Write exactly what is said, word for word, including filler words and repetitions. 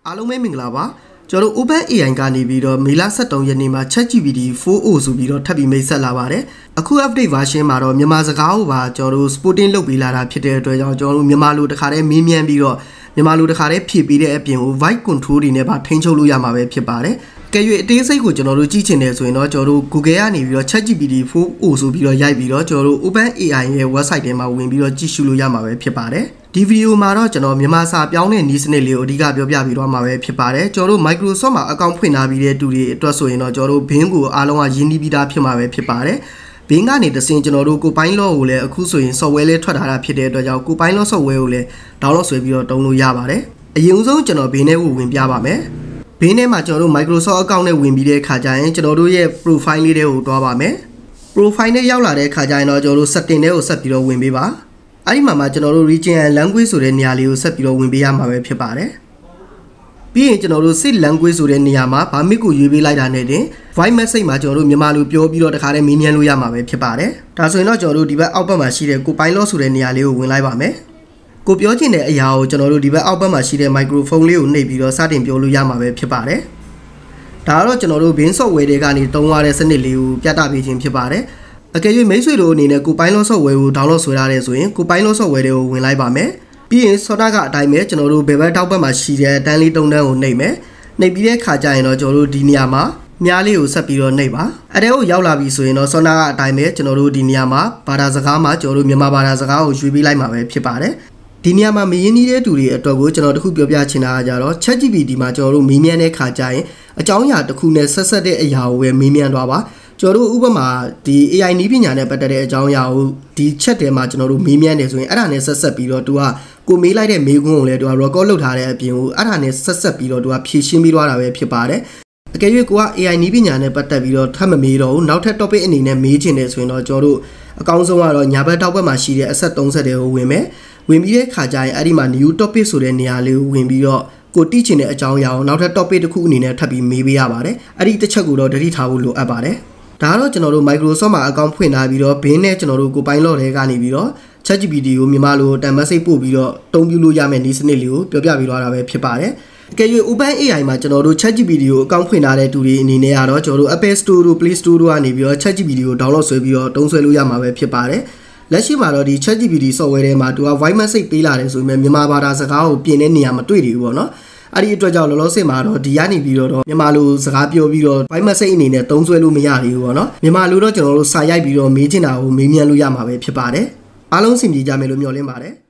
အားလုံးပဲမင်္ဂလာပါကျွန်တော်တို့ Open เอ ไอ ကနေပြီးတော့မေလဆယ့်သုံးရက်နေ့မှာ ChatGPT โฟร์ โอ ဆိုပြီးတော့ထပ်ပြီးမိတ်ဆက်လာပါတယ်အခု update version မှာတော့မြန်မာစကားကိုပါကျွန်တော်တို့ supporting လုပ်ပေးလာတာဖြစ်တဲ့အတွက်ကြောင့်ကျွန်တော်တို့မြန်မာလိုတခါတည်းမေးမြန်းပြီးတော့မြန်မာလိုတခါတည်းဖြည့်ပေးတဲ့အပြင်ကို voice control တွေနဲ့ပါထိန်းချုပ်လို့ရမှာပဲဖြစ်ပါတယ်ကဲ၍အသေးစိတ်ကိုကျွန်တော်တို့ကြည့်ချင်တယ်ဆိုရင်တော့ကျွန်တော်တို့ Google ကနေပြီးတော့ ChatGPT โฟร์ โอ ဆိုပြီးတော့ရိုက်ပြီးတော့ကျွန်တော်တို့ Open เอ ไอ ရဲ့ website ထဲမှာဝင်ပြီးတော့ကြည့်ရှုလို့ရမှာပဲဖြစ်ပါတယ်ဒီဗီဒီယိုမှာတော့ကျွန်တော်မြန်မာစာပြောင်းတဲ့နည်းစနစ်လေးကိုအဓိကပြောပြပြီးတော့မှာပဲဖြစ်ပါတယ်ကျွန်တော်တို့ Microsoft မှာ account ဖွင့်ထားပြီးတဲ့တူတွေအတွက်ဆိုရင်တော့ကျွန်တော်တို့ Bing ကိုအားလုံးကရင်းနှီးပြီးသားဖြစ်မှာပဲဖြစ်ပါတယ် Bing ကနေတဆင့်ကျွန်တော်တို့ကိုပိုင်းလော့ကိုလည်းအခုဆိုရင် software လေးထွက်ထားတာဖြစ်တဲ့အတွက်ကြောင့်ကိုပိုင်းလော့ software ကိုလည်း download ဆွဲပြီးတော့တုံးလို့ရပါတယ်အရင်ဆုံးကျွန်တော် Bing နဲ့ကိုဝင်ပြပါမယ် Bing နဲ့မှာကျွန်တော်တို့ Microsoft account နဲ့ဝင်ပြီးတဲ့အခါကျရင်ကျွန်တော်တို့ရဲ့ profile လေးတွေကိုတွားပါမယ် profile နဲ့ရောက်လာတဲ့အခါကျရင်တော့ကျွန်တော်တို့ setting တွေကိုဆက်ပြီးတော့ဝင်ပေးပါအဲ့ဒီမှာမှာကျွန်တော်တို့ region and language ဆိုတဲ့နေရာလေးကိုဆက်ပြီးတော့ဝင်ပေးရမှာပဲဖြစ်ပါတယ်ပြီးရင်ကျွန်တော်တို့ sit language ဆိုတဲ့နေရာမှာဗာမစ်ကိုရွေးပေးလိုက်တာနဲ့တင် voice message မှာကျွန်တော်တို့မြန်မာလိုပြောပြီးတော့တခါတည်းမေးမြန်းလို့ရမှာပဲဖြစ်ပါတယ်ဒါဆိုရင်တော့ကျွန်တော်တို့ဒီဘက်အောက်ဘက်မှာရှိတဲ့ကိုပိုင်းလော့ဆိုတဲ့နေရာလေးကိုဝင်လိုက်ပါမယ်ကိုပြောချင်တဲ့အရာကိုကျွန်တော်တို့ဒီဘက်အောက်ဘက်မှာရှိတဲ့ microphone လေးကိုနှိပ်ပြီးတော့စတင်ပြောလို့ရမှာပဲဖြစ်ပါတယ်ဒါကတော့ကျွန်တော်တို့ Bing software တွေကနေတုံးသွားတဲ့စနစ်လေးကိုပြသပေးခြင်းဖြစ်ပါတယ်အကယ်၍မိတ်ဆွေတို့အနေနဲ့ကိုပိုင်းလော့ software ကို download ဆွဲထားတယ်ဆိုရင်ကိုပိုင်းလော့ software တွေကိုဝင်လိုက်ပါမယ်ပြီးရင် software ကအတိုင်းပဲကျွန်တော်တို့ဘယ်ဘက်တောက်ဘက်မှာရှိတဲ့တန်းလေးတုံးတန်းကိုနှိပ်မယ်နှိပ်ပြီးတဲ့ခါကျရင်တော့ကျွန်တော်တို့ဒီနေရာမှာမြားလေးကိုဆက်ပြီးတော့နှိပ်ပါအဲ့ဒါကိုရောက်လာပြီဆိုရင်တော့ software ကအတိုင်းပဲကျွန်တော်တို့ဒီနေရာမှာဘာသာစကားမှာကျွန်တော်တို့မြန်မာဘာသာစကားကိုရွေးပေးလိုက်မှာပဲဖြစ်ပါတယ်ဒီနေရာမှာမရင်းနှီးတဲ့သူတွေအတွက်ကိုကျွန်တော်တို့ခုပြောပြချင်တာကကြတော့ ChatGPT မှာကျွန်တော်တို့မေးမြန်းတဲ့ခါကျရင်အကြောင်းအရာတစ်ခုနဲ့ဆက်ဆက်တဲ့အရာကိုပဲမေးမြန်းသွားပါကျွန်တော်တို့ဥပမာဒီ A I နည်းပညာနဲ့ပတ်သက်တဲ့အကြောင်းအရာကိုဒီ chat ထဲမှာကျွန်တော်တို့မေးမြန်းနေဆိုရင်အဲ့ဒါနဲ့ဆက်ဆက်ပြီးတော့သူကကိုမေးလိုက်တဲ့မေးခွန်းကိုလည်းသူက record လုပ်ထားတဲ့အပြင်ကိုအဲ့ဒါနဲ့ဆက်ဆက်ပြီးတော့သူကဖြည့်ရှင်းပြီးသွားတာပဲဖြစ်ပါတယ်အကယ်၍ကိုက A I နည်းပညာနဲ့ပတ်သက်ပြီးတော့ထပ်မမေးတော့ဘူးနောက်ထပ် topic အနေနဲ့မေးချင်တယ်ဆိုရင်တော့ကျွန်တော်တို့အကောင်းဆုံးကတော့ညာဘက်တောက်ဘက်မှာရှိတဲ့အဆက်သုံးဆက်တွေကိုဝင်မယ်ဝင်ပြီးတဲ့ခါကျရင်အဲ့ဒီမှာ new topic ဆိုတဲ့နေရာလေးကိုဝင်ပြီးတော့ကိုတိချင်တဲ့အကြောင်းအရာကိုနောက်ထပ် topic တစ်ခုအနေနဲ့ထပ်ပြီးမေးပေးရပါတယ်အဲ့ဒီတစ်ချက်ကိုတော့တတိထားဖို့လိုအပ်ပါတယ်ဒါကတော့ကျွန်တော်တို့ Microsoft မှာ account ဖွင့်ထားပြီးတော့ Bing နဲ့ကျွန်တော်တို့ကိုပိုင်းလော့တွေကနေပြီးတော့ ChatGPT ကိုမြန်မာလိုတန် message ပို့ပြီးတော့တုံးပြလို့ရမယ့်နည်းစနစ်လေးကိုပြောပြပြီးတော့တာပဲဖြစ်ပါတယ်အကယ်၍ Open เอ ไอ မှာကျွန်တော်တို့ ChatGPT ကို account ဖွင့်ထားတဲ့သူတွေအနေနဲ့ကတော့ကျွန်တော်တို့ Apple Store တို့ Play Store တို့ကနေပြီးတော့ ChatGPT ကို download ဆွဲပြီးတော့တုံးဆွဲလို့ရမှာပဲဖြစ်ပါတယ်လက်ရှိမှာတော့ဒီ ChatGPT software ထဲမှာသူက voice message ပေးလာတယ်ဆိုပေမဲ့မြန်မာဘာသာစကားကိုပြင်တဲ့နေရာမတွေ့သေးဘူးပေါ့နော်အဲ့ဒီအတွက်ကြောင့်လောလောဆယ်မှာတော့ဒီကနေပြီးတော့မြန်မာလိုစကားပြောပြီးတော့ voice message အနေနဲ့တုံးဆွဲလို့မရသေးဘူးပေါ့နော်မြန်မာလိုတော့ကျွန်တော်တို့စာရိုက်ပြီးတော့မေးချင်တာကိုမေးမြန်းလို့ရမှာပဲဖြစ်ပါတယ်အားလုံးစင်ပြေကြမယ်လို့မျှော်လင့်ပါတယ်